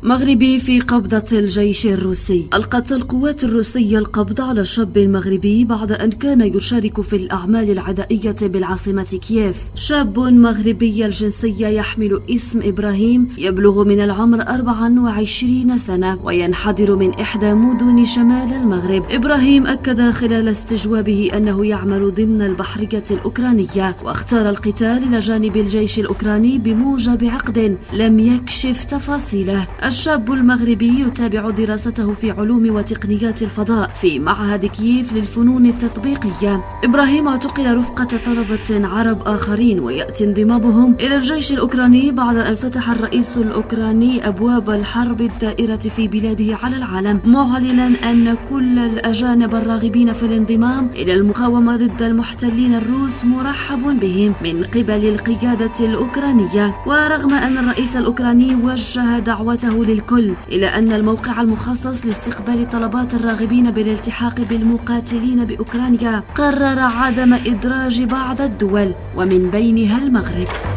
مغربي في قبضة الجيش الروسي. ألقت القوات الروسية القبض على الشاب المغربي بعد أن كان يشارك في الأعمال العدائية بالعاصمة كييف. شاب مغربي الجنسية يحمل اسم إبراهيم، يبلغ من العمر 24 سنة وينحدر من إحدى مدن شمال المغرب. إبراهيم أكد خلال استجوابه أنه يعمل ضمن البحرية الأوكرانية، واختار القتال إلى جانب الجيش الأوكراني بموجب عقد لم يكشف تفاصيله. الشاب المغربي يتابع دراسته في علوم وتقنيات الفضاء في معهد كييف للفنون التطبيقية. إبراهيم اعتقل رفقة طلبة عرب آخرين، ويأتي انضمامهم إلى الجيش الأوكراني بعد أن فتح الرئيس الأوكراني أبواب الحرب الدائرة في بلاده على العالم، معلنا أن كل الأجانب الراغبين في الانضمام إلى المقاومة ضد المحتلين الروس مرحب بهم من قبل القيادة الأوكرانية. ورغم أن الرئيس الأوكراني وجه دعوته للكل إلى أن الموقع المخصص لاستقبال طلبات الراغبين بالالتحاق بالمقاتلين بأوكرانيا، قرر عدم إدراج بعض الدول ومن بينها المغرب.